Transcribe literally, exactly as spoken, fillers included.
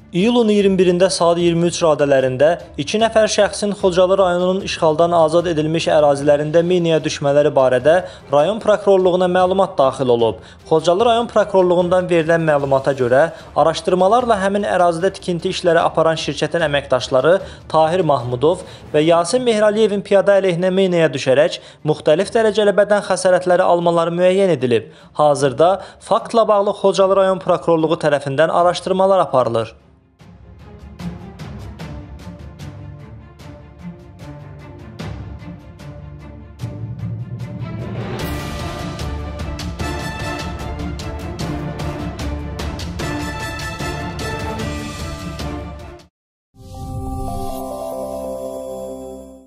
İyulun iyirmi birində saat iyirmi üç radələrində iki nəfər şəxsin Xocalı rayonunun işğaldan azad edilmiş ərazilərində minaya düşmələri barədə rayon prokurorluğuna məlumat daxil olub. Xocalı rayon prokurorluğundan verilən məlumata görə, araşdırmalarla həmin ərazidə tikinti işləri aparan şirkətin əməkdaşları Tahir Mahmudov və Yasin Mehraliyevin piyada əleyhinə minaya düşərək müxtəlif dərəcəli bədən xəsarətləri almaları müəyyən edilib. Hazırda faktla bağlı Xocalı rayon prokurorluğu tərəfindən araşdırmalar aparılır.